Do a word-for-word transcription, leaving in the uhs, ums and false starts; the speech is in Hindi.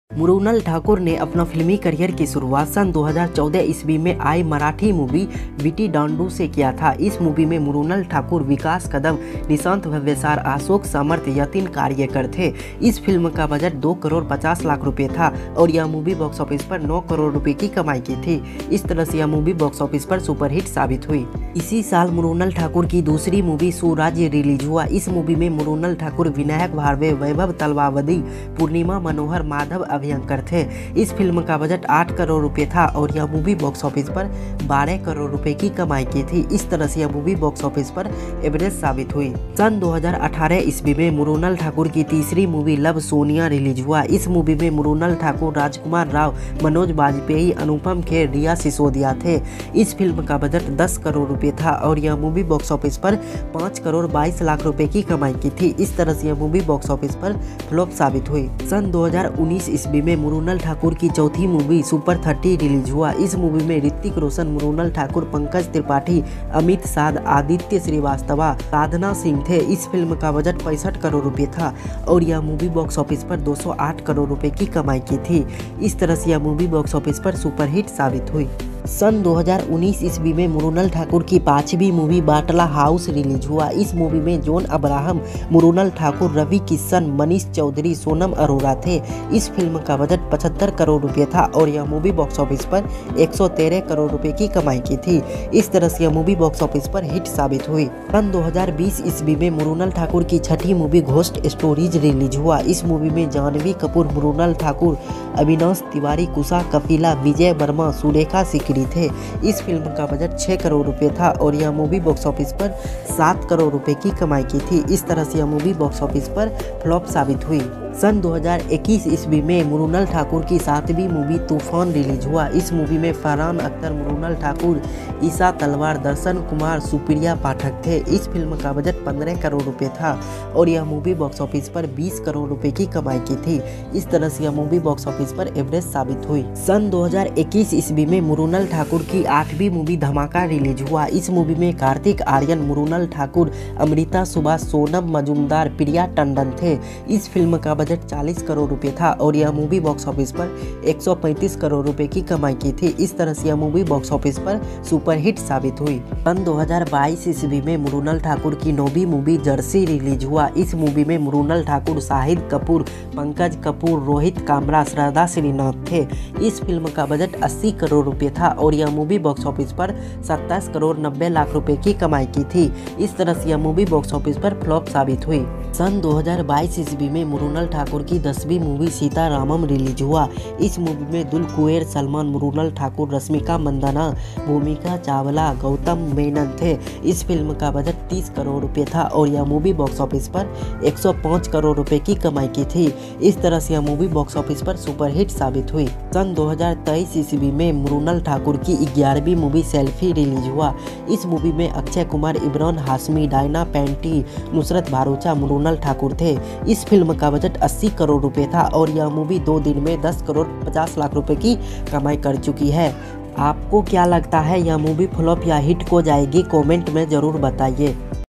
मृणाल ठाकुर ने अपना फिल्मी करियर की शुरुआत सन दो हज़ार चौदह ईस्वी में आई मराठी मूवी विटी दांडू से किया था। इस मूवी में मृणाल ठाकुर, विकास कदम, निशांत भव्यसार, अशोक समर्थ, यतिन कार्यकर थे। इस फिल्म का बजट दो करोड़ पचास लाख रुपए था और यह मूवी बॉक्स ऑफिस पर नौ करोड़ रुपए की कमाई की थी। इस तरह से यह मूवी बॉक्स ऑफिस पर सुपरहिट साबित हुई। इसी साल मृणाल ठाकुर की दूसरी मूवी सुराज्य रिलीज हुआ। इस मूवी में मृणाल ठाकुर, विनायक भार्गव, वैभव तलवावदी, पूर्णिमा मनोहर, माधव अभ्यंकर थे। इस फिल्म का बजट आठ करोड़ रुपए था और यह मूवी बॉक्स ऑफिस पर बारह करोड़ रुपए की कमाई की थी। इस तरह से यह मूवी बॉक्स ऑफिस पर एवरेज साबित हुई। सन दो हज़ार अठारह ईस्वी में मृणाल ठाकुर की तीसरी मूवी लव सोनिया रिलीज हुआ। इस मूवी में मृणाल ठाकुर, राजकुमार राव, मनोज बाजपेयी, अनुपम खेर, रिया सिसोदिया थे। इस फिल्म का बजट दस करोड़ रुपए था और यह मूवी बॉक्स ऑफिस पर पाँच करोड़ बाईस लाख रुपए की कमाई की थी। इस तरह से यह मूवी बॉक्स ऑफिस पर फ्लॉप साबित हुई। सन दो हज़ार उन्नीस ईस्वी में मृणाल ठाकुर की चौथी मूवी सुपर थर्टी रिलीज हुआ। इस मूवी में ऋतिक रोशन, मृणाल ठाकुर, पंकज त्रिपाठी, अमित साध, आदित्य श्रीवास्तव, साधना सिंह थे। इस फिल्म का बजट पैंसठ करोड़ रुपए था और यह मूवी बॉक्स ऑफिस पर दो सौ आठ करोड़ रुपए की कमाई की थी। इस तरह से यह मूवी बॉक्स ऑफिस पर सुपरहिट साबित हुई। सन दो हज़ार उन्नीस ईस्वी में मृणाल ठाकुर की पांचवी मूवी बाटला हाउस रिलीज हुआ। इस मूवी में जॉन अब्राहम, मृणाल ठाकुर, रवि किशन, मनीष चौधरी, सोनम अरोड़ा थे। इस फिल्म का बजट पचहत्तर करोड़ रुपए था और यह मूवी बॉक्स ऑफिस पर एक सौ तेरह करोड़ रुपए की कमाई की थी। इस तरह से यह मूवी बॉक्स ऑफिस पर हिट साबित हुई। सन दो हज़ार बीस ईस्वी में मृणाल ठाकुर की छठी मूवी घोस्ट स्टोरीज रिलीज हुआ। इस मूवी में जानवी कपूर, मृणाल ठाकुर, अविनाश तिवारी, कुशा कपिला, विजय वर्मा, सुरेखा सिकरी थे। इस फिल्म का बजट छह करोड़ रुपए था और यह मूवी बॉक्स ऑफिस पर सात करोड़ रुपए की कमाई की थी। इस तरह से यह मूवी बॉक्स ऑफिस पर फ्लॉप साबित हुई। सन दो हज़ार इक्कीस ईस्वी में मृणाल ठाकुर की सातवीं मूवी तूफान रिलीज हुआ। इस मूवी में फरहान अख्तर, मृणाल ठाकुर, ईशा तलवार, दर्शन कुमार, सुप्रिया पाठक थे। इस फिल्म का बजट पंद्रह करोड़ रुपए था और यह मूवी बॉक्स ऑफिस पर बीस करोड़ रुपए की कमाई की थी। इस तरह से यह मूवी बॉक्स ऑफिस पर एवरेज साबित हुई। सन दो हज़ार इक्कीस ईस्वी में मृणाल ठाकुर की आठवीं मूवी धमाका रिलीज हुआ। इस मूवी में कार्तिक आर्यन, मृणाल ठाकुर, अमृता सुभाष, सोनम मजूमदार, प्रिया टंडन थे। इस फिल्म का बजट चालीस करोड़ रुपए था और यह मूवी बॉक्स ऑफिस पर एक सौ पैंतीस करोड़ रुपए की कमाई की थी। इस तरह से यह मूवी बॉक्स ऑफिस पर सुपरहिट साबित हुई। सन दो हज़ार बाईस ईस्वी में मृणाल ठाकुर की नौवीं मूवी जर्सी रिलीज हुआ। इस मूवी में मृणाल ठाकुर, शाहिद कपूर, पंकज कपूर, रोहित कामरा, श्रद्धा श्रीनाथ थे। इस फिल्म का बजट अस्सी करोड़ रुपए था और यह मूवी बॉक्स ऑफिस पर सत्ताईस करोड़ नब्बे लाख रुपए की कमाई की थी। इस तरह से यह मूवी बॉक्स ऑफिस पर फ्लॉप साबित हुई। सन दो हज़ार बाईस ईस्वी में मृणाल ठाकुर की दसवीं मूवी सीतारामम रिलीज हुआ। इस मूवी में दुल कुएर सलमान, मृणाल ठाकुर, रश्मिका मंदाना, भूमिका चावला, गौतम मेनन थे। इस फिल्म का बजट तीस करोड़ रुपए था और यह मूवी बॉक्स ऑफिस पर एक सौ पाँच करोड़ रुपए की कमाई की थी। इस तरह से यह मूवी बॉक्स ऑफिस पर सुपरहिट साबित हुई। सन दो हज़ार तेईस ईस्वी में मृणाल ठाकुर की ग्यारहवीं मूवी सेल्फी रिलीज हुआ। इस मूवी में अक्षय कुमार, इमरान हाशमी, डायना पेंटी, नुसरत भारूचा, मृणाल ठाकुर थे। इस फिल्म का बजट अस्सी करोड़ रुपए था और यह मूवी दो दिन में दस करोड़ पचास लाख रुपए की कमाई कर चुकी है। आपको क्या लगता है, यह मूवी फ्लॉप या हिट को जाएगी? कमेंट में जरूर बताइए।